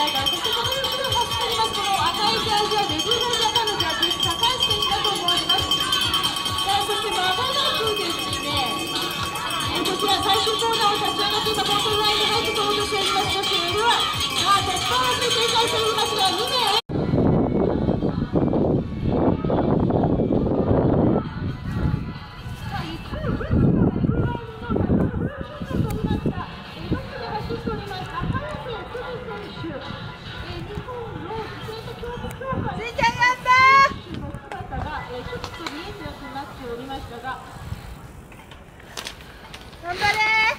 前から、そしてその後ろを走っておりますこの赤いジャージはレジーナルジャパンのジャージです。高橋選手だと思われます。そしてまもなくですね、こちら最終コーナーを立ち上がって今コントローラインに入って通ろうとしております。そしてでは鉄板をついて展開しておりますが2名頑張れ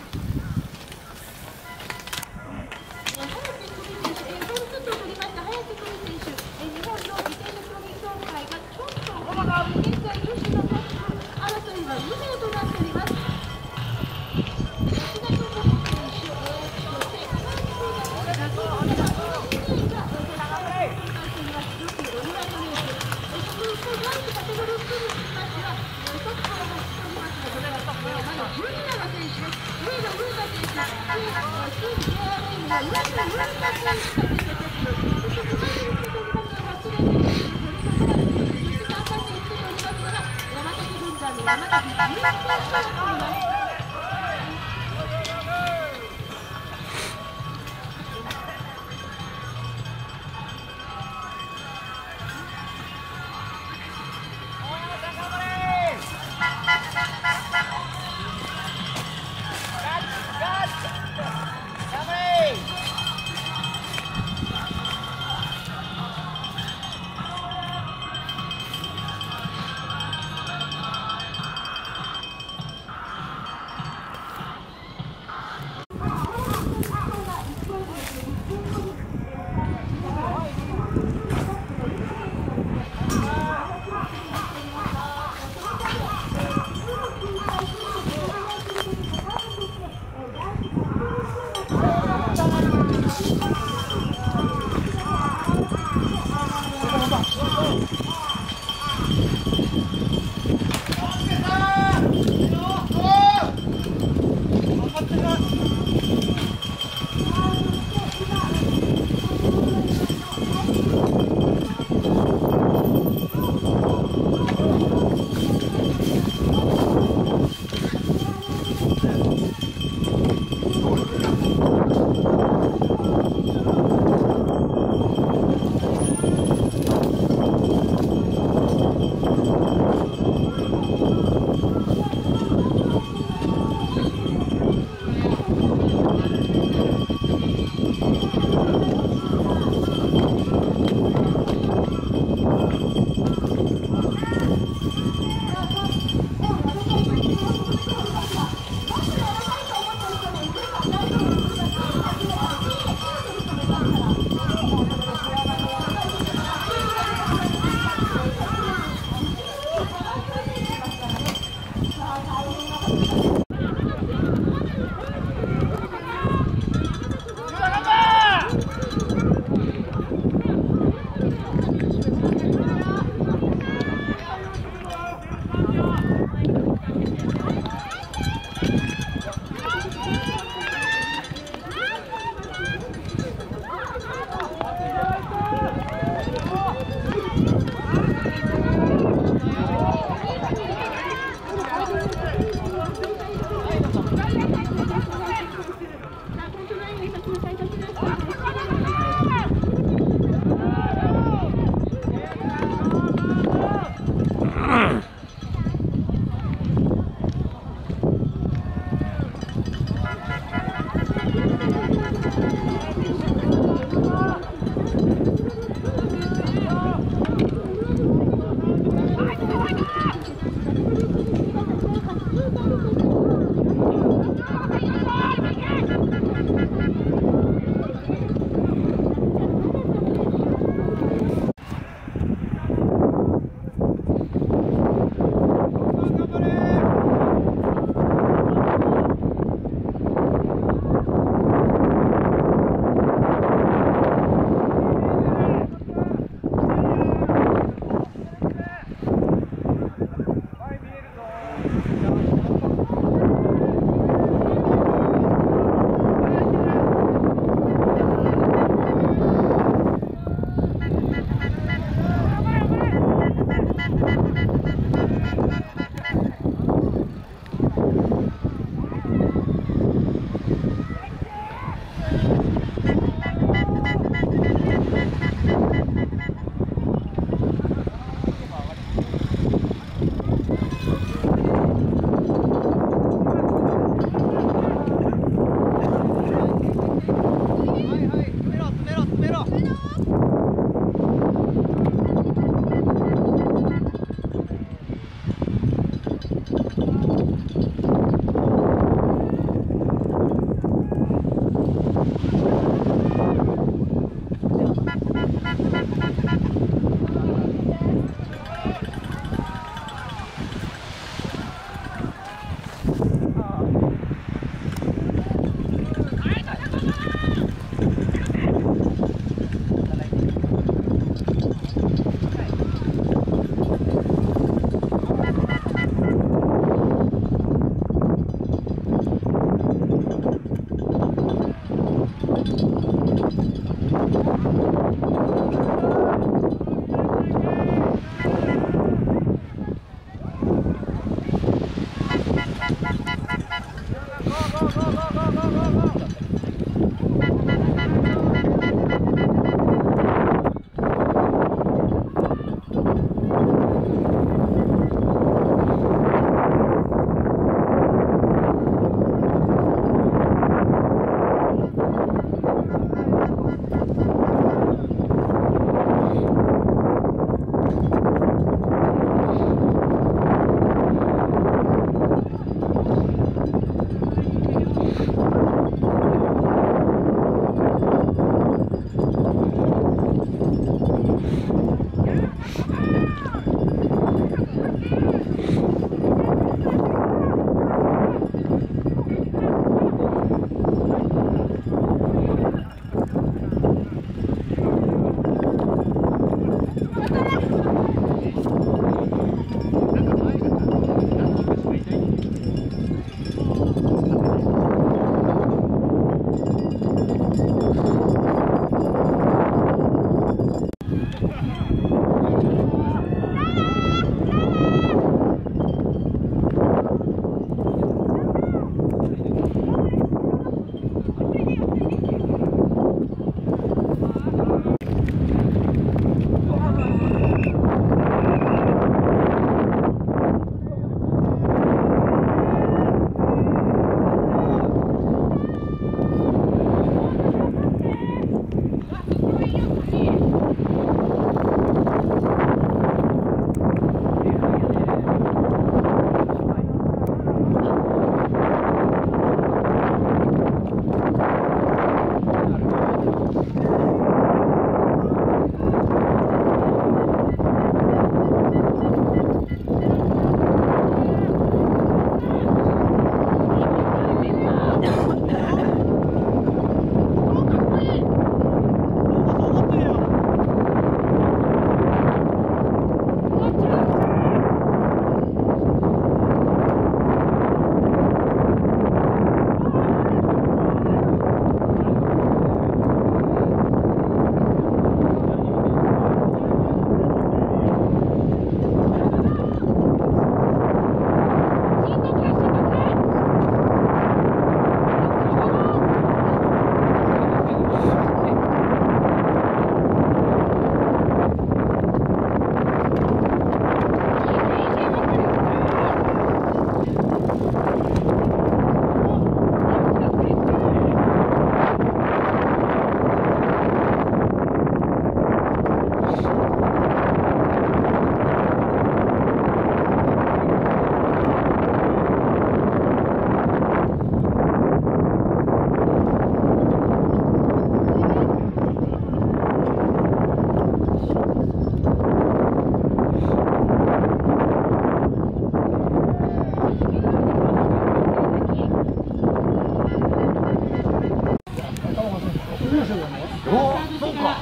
そうか。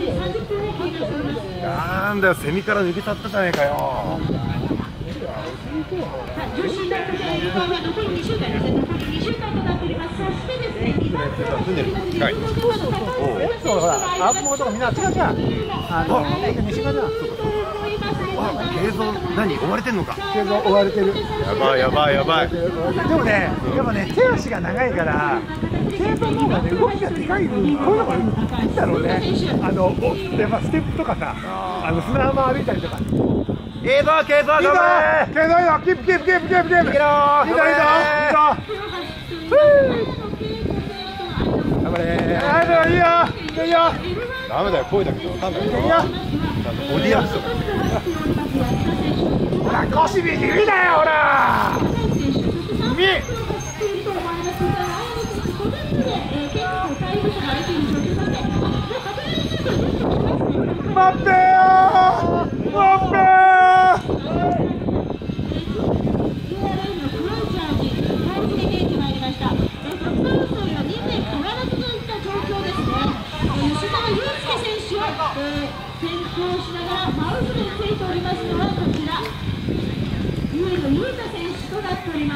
なんだよ、セミから抜け去ったじゃねえかよ。 女子大学生は残り2週間ですね。残り2週間となっております。そしてですね、2番手はそうほら、アップモとかみんな違うじゃん。西側じゃん。 映像何追われてんのか。 映像追われてる。 やばいやばいやばい。 でもね、やっぱね、手足が長いから、計算の方がね、動きがでかい分、こういうのがいいんだろうね。やっぱステップとかさ、砂浜歩いたりとか。 いいぞ、ケイゾー、頑張れ。 ケイゾーいいぞ、キープ。いいぞ。いいぞ。頑張れ。いいよ。 ダメだよ、声だけど分かんないよ。ボディアクション。 ほら、腰引きだよ、ほら。待ってよ。 先行しながらマウスについておりますのはこちら上野裕太選手となっております。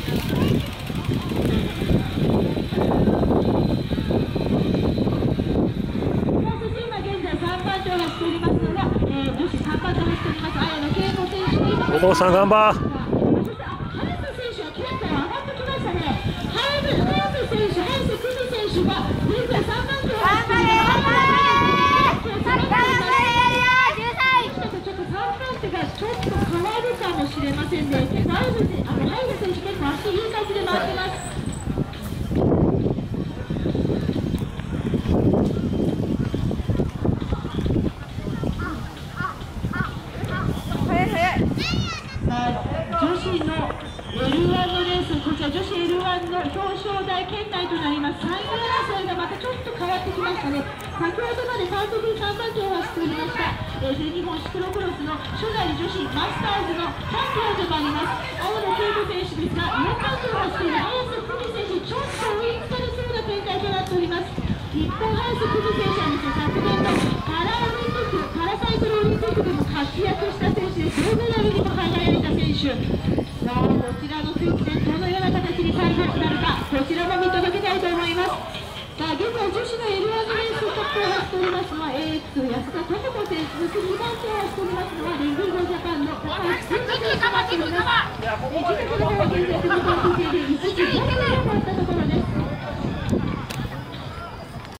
そして今現在3番手を走っておりますのが、女子3番手を走っております綾野恵子選手にお坊さん頑張。 そして早瀬選手は9回上がってきましたね。早瀬選手、早瀬久美選手が現在3番手を走っております。ちょっと変わるかもしれませんね。だいぶ早瀬選手結構足いい感じで回ってます。女子の L1 のレース、こちら女子 L1 の表彰台圏内となります。3位争いがまたちょっと変わってきましたね。先ほどまで監督3番手を走っておりました全日本シクロクロスの初代女子マスターズのチャンピオンでもあります青野恵子選手ですが、4番手を走っている綾瀬久美選手、ちょっと追いつかれそうな展開となっております。一方、綾瀬久美選手はですね、昨年のパラサイクルオリンピックでも活躍した選手で銅メダルにも輝いた選手。さあ、こちらのスイッチでどのような形に最後なるか、こちらも見届けたいと思います。さあ、現在女子の L1 レーストップを走っておりますのは AX 安田智子選手、そして2番手を走っておりますのはレンディーゴジャパンの高橋選手となっております。自宅の現在組み込みで1時